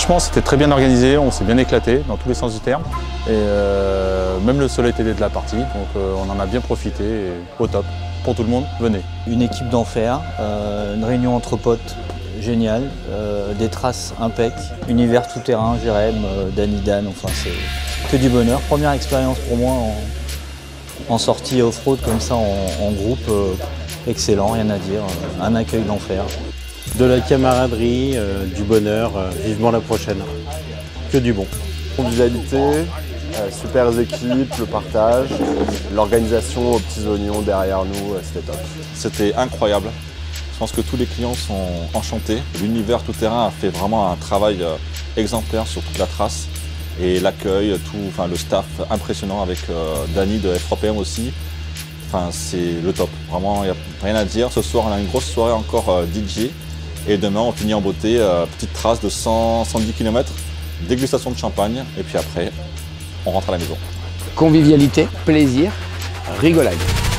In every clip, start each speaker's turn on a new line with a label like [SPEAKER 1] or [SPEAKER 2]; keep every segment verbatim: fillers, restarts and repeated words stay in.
[SPEAKER 1] Franchement, c'était très bien organisé, on s'est bien éclaté dans tous les sens du terme. Et euh, même le soleil était de la partie, donc euh, on en a bien profité, et au top. Pour tout le monde, venez.
[SPEAKER 2] Une équipe d'enfer, euh, une réunion entre potes géniale, euh, des traces impec, univers tout-terrain, Jérém, euh, Danny Dan, enfin c'est que du bonheur. Première expérience pour moi en, en sortie off-road comme ça en, en groupe, euh, excellent, rien à dire, un accueil d'enfer.
[SPEAKER 3] De la camaraderie, euh, du bonheur, euh, vivement la prochaine. Que du bon.
[SPEAKER 4] Convivialité, euh, super équipes, le partage, l'organisation aux petits oignons derrière nous, euh, c'était top.
[SPEAKER 5] C'était incroyable. Je pense que tous les clients sont enchantés. L'univers tout-terrain a fait vraiment un travail euh, exemplaire sur toute la trace. Et l'accueil, tout, enfin, le staff impressionnant avec euh, Danny de F trois P M aussi. Enfin, c'est le top. Vraiment, il n'y a rien à dire. Ce soir, on a une grosse soirée encore euh, D J. Et demain, on finit en beauté, euh, petite trace de cent à cent dix kilomètres, dégustation de champagne, et puis après, on rentre à la maison.
[SPEAKER 6] Convivialité, plaisir, rigolade.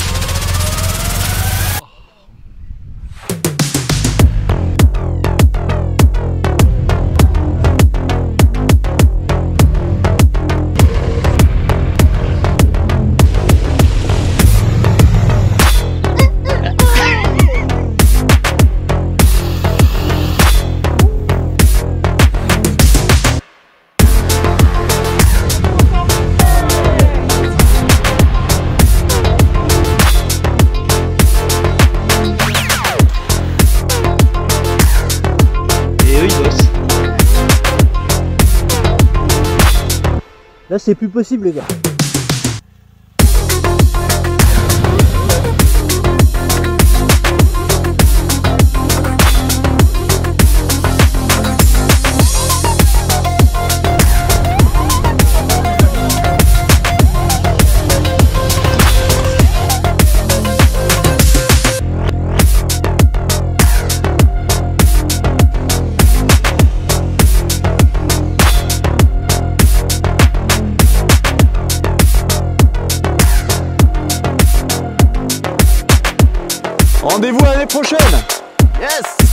[SPEAKER 7] Là, c'est plus possible, les gars.
[SPEAKER 4] Rendez-vous l'année prochaine.
[SPEAKER 7] Yes!